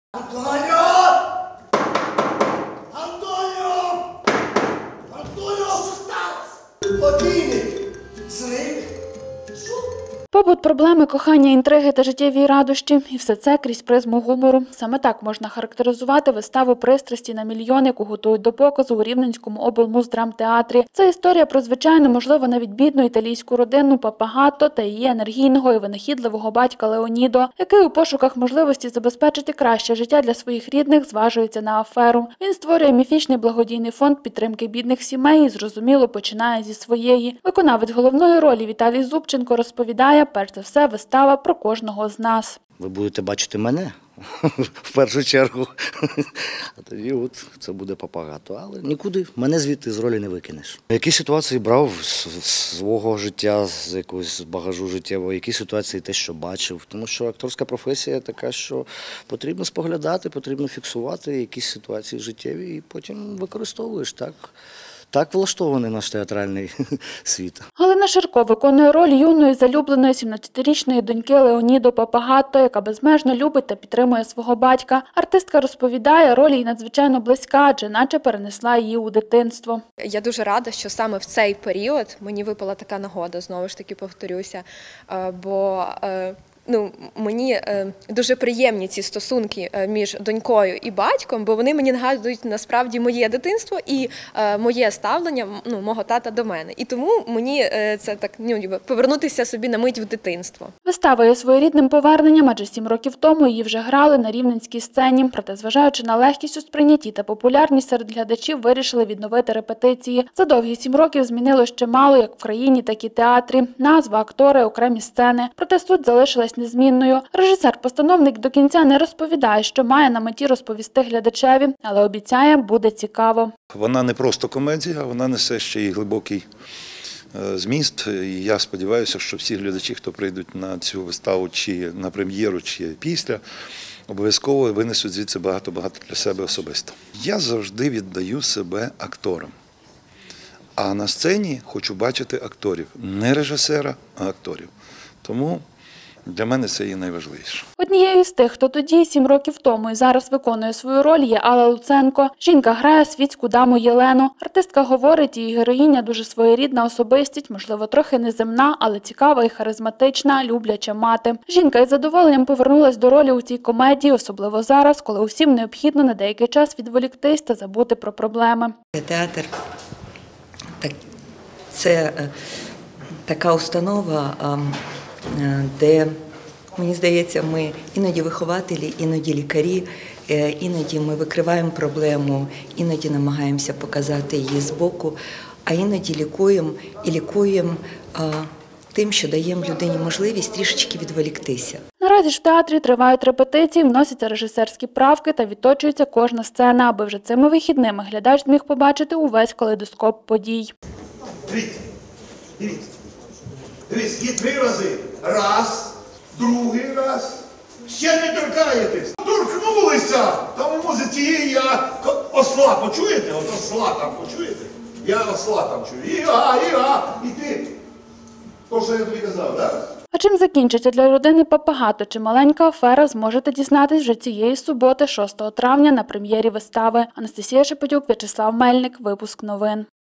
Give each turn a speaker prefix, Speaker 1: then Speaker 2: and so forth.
Speaker 1: Антоніо! Антоніо! Антоніо, що сталося? Покійник! Зник!
Speaker 2: Побут, проблеми, кохання, інтриги та життєві радощі – і все це крізь призму гумору. Саме так можна характеризувати виставу «Пристрасті на мільйон», яку готують до показу у Рівненському облмуздрамтеатрі. Це історія про звичайну, можливо, навіть бідну італійську родину Папагато та її енергійного і винахідливого батька Леонідо, який у пошуках можливості забезпечити краще життя для своїх рідних зважується на аферу. Він створює міфічний благодійний фонд підтримки бідних сімей і, зрозуміло, починає зі своєї. Виконавець головної ролі Віталій Зубченко розповідає, перш за все, вистава про кожного з нас.
Speaker 3: Ви будете бачити мене в першу чергу, а тоді от це буде Папагато. Але нікуди мене звідти з ролі не викинеш. Які ситуації брав з свого життя, з якогось багажу життєвого, які ситуації те, що бачив. Тому що акторська професія така, що потрібно споглядати, потрібно фіксувати якісь ситуації життєві і потім використовуєш так. Так влаштований наш театральний світ.
Speaker 2: Галина Ширко виконує роль юної, залюбленої 17-річної доньки Леонідо Папагато, яка безмежно любить та підтримує свого батька. Артистка розповідає, роль їй надзвичайно близька, адже наче перенесла її у дитинство.
Speaker 4: Я дуже рада, що саме в цей період мені випала така нагода, знову ж таки повторюся, бо мені дуже приємні ці стосунки між донькою і батьком, бо вони мені нагадують насправді моє дитинство і моє ставлення мого тата до мене. І тому мені це так повернутися собі на мить в дитинство.
Speaker 2: Вистава є своєрідним поверненням, адже 7 років тому її вже грали на рівненській сцені. Проте, зважаючи на легкість у сприйнятті та популярність серед глядачів, вирішили відновити репетиції. За довгі 7 років змінилось чимало як в країні, так і театрі. Назва, актори, окремі сцени. Проте суть залишилась незмінною. Режисер-постановник до кінця не розповідає, що має на меті розповісти глядачеві, але обіцяє, буде цікаво.
Speaker 5: Вона не просто комедія, вона несе ще й глибокий зміст. І я сподіваюся, що всі глядачі, хто прийдуть на цю виставу, чи на прем'єру, чи після, обов'язково винесуть звідси багато-багато для себе особисто. Я завжди віддаю себе акторам. А на сцені хочу бачити акторів. Не режисера, а акторів. Тому для мене це є найважливіше.
Speaker 2: Однією з тих, хто тоді, 7 років тому і зараз виконує свою роль, є Алла Луценко. Жінка грає світську даму Єлену. Артистка говорить, її героїня дуже своєрідна особистість, можливо, трохи неземна, але цікава і харизматична, любляча мати. Жінка із задоволенням повернулась до ролі у цій комедії, особливо зараз, коли усім необхідно на деякий час відволіктись та забути про проблеми.
Speaker 6: Театр – це така установа, де, мені здається, ми іноді вихователі, іноді лікарі, іноді ми викриваємо проблему, іноді намагаємося показати її збоку, а іноді лікуємо тим, що даємо людині можливість трішечки відволіктися.
Speaker 2: Наразі ж в театрі тривають репетиції, вносяться режисерські правки та відточується кожна сцена, аби вже цими вихідними глядач зміг побачити увесь калейдоскоп подій.
Speaker 1: Дивіться, є 3 рази. Раз, другий раз. Ще не торкаєтесь. Торкнулися! Там у музиці я осла, почуєте? От осла там, почуєте? Я осла там чую. І ти. То, що я тобі казав, так?
Speaker 2: А чим закінчиться для родини Папагато чи маленька афера, зможете дізнатись вже цієї суботи, 6 травня, на прем'єрі вистави. Анастасія Шепетюк, В'ячеслав Мельник. Випуск новин.